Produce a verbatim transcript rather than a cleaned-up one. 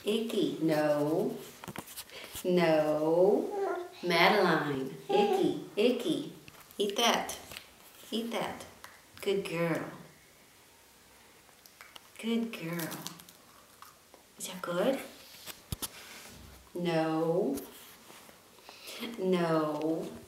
Icky. No. No. Madeline. Icky. Icky. Eat that. Eat that. Good girl. Good girl. Is that good? No. No.